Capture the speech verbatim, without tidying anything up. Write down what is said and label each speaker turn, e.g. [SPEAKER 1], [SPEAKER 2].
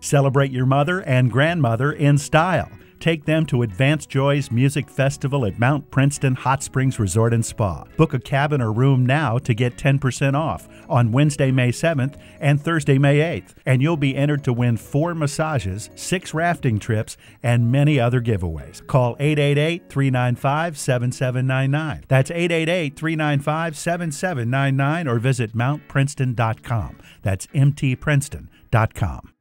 [SPEAKER 1] Celebrate your mother and grandmother in style. Take them to Advanced Joy's Music Festival at Mount Princeton Hot Springs Resort and Spa. Book a cabin or room now to get ten percent off on Wednesday, May seventh and Thursday, May eighth. And you'll be entered to win four massages, six rafting trips, and many other giveaways. Call eight eight eight, three nine five, seven seven nine nine. That's eight eight eight, three nine five, seven seven nine nine or visit mount princeton dot com. That's m t princeton dot com.